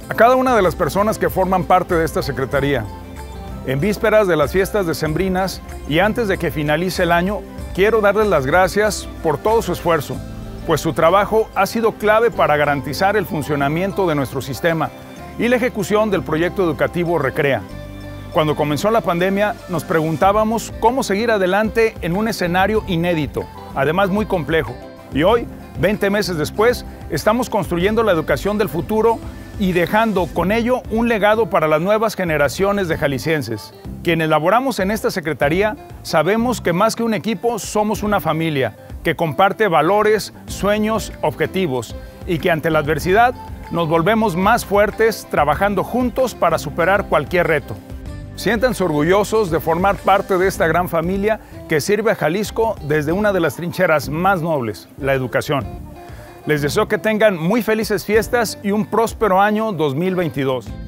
A cada una de las personas que forman parte de esta secretaría, en vísperas de las fiestas decembrinas y antes de que finalice el año, quiero darles las gracias por todo su esfuerzo, pues su trabajo ha sido clave para garantizar el funcionamiento de nuestro sistema y la ejecución del proyecto educativo Recrea. Cuando comenzó la pandemia, nos preguntábamos cómo seguir adelante en un escenario inédito, además muy complejo. Y hoy, 20 meses después, estamos construyendo la educación del futuro y dejando con ello un legado para las nuevas generaciones de jaliscienses. Quienes laboramos en esta secretaría sabemos que más que un equipo somos una familia que comparte valores, sueños, objetivos y que ante la adversidad nos volvemos más fuertes trabajando juntos para superar cualquier reto. Siéntanse orgullosos de formar parte de esta gran familia que sirve a Jalisco desde una de las trincheras más nobles, la educación. Les deseo que tengan muy felices fiestas y un próspero año 2022.